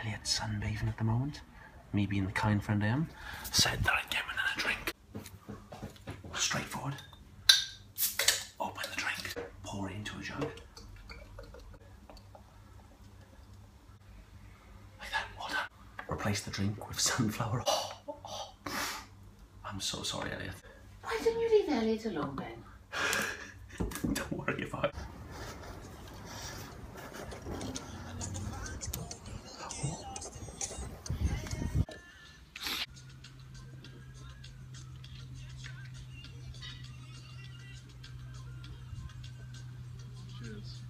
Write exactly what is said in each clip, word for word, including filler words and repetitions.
Elliot sunbathing at the moment. Me being the kind friend I am, said that I'd get him another drink. Straightforward. Open the drink, pour it into a jug. Like that, well done. Replace the drink with sunflower. Oh, oh. I'm so sorry, Elliot. Why didn't you leave Elliot alone, Ben? Don't worry about it. Cheers.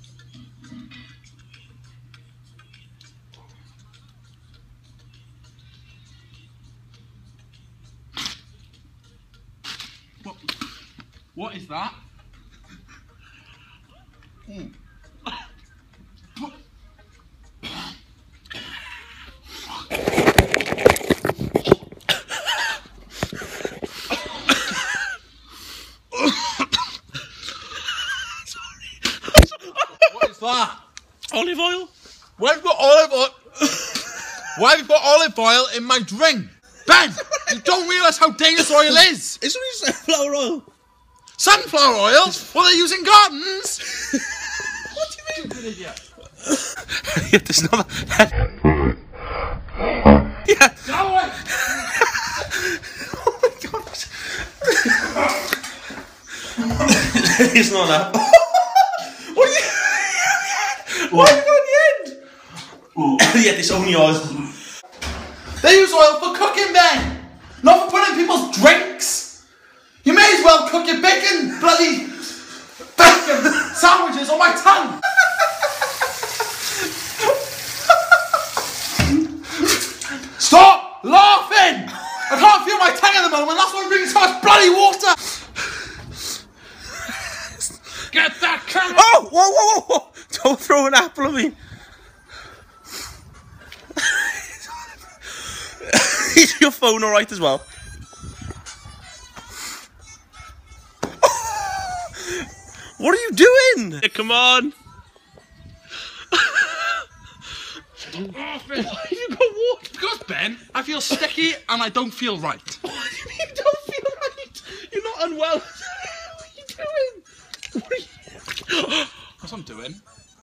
What? What is that? Mm. What is that? Olive oil? Why have you put olive oil? Why have you put olive oil in my drink? Ben, you don't realise how dangerous oil is. It's only sunflower oil. Sunflower oil? What they use in gardens? What do you mean? Stupid idiot. Yeah, there's not. Yeah. Go away. Oh my god. It's not that. What are you? Why have you got the end? Yeah, it's only oil. They use oil for cooking, Ben. Not for putting in people's drinks. You may as well cook your bacon, bloody bacon sandwiches on my tongue. Stop laughing! I can't feel my tongue at the moment. That's why I'm drinking so much bloody water. Get that camera! Oh, whoa, whoa, whoa, whoa! Don't throw an apple at me. Is your phone alright as well? What are you doing? Come on. Why have you got water? Because, Ben, I feel sticky and I don't feel right. What do you mean you don't feel right? You're not unwell. What are you doing? What are you... That's what I'm doing.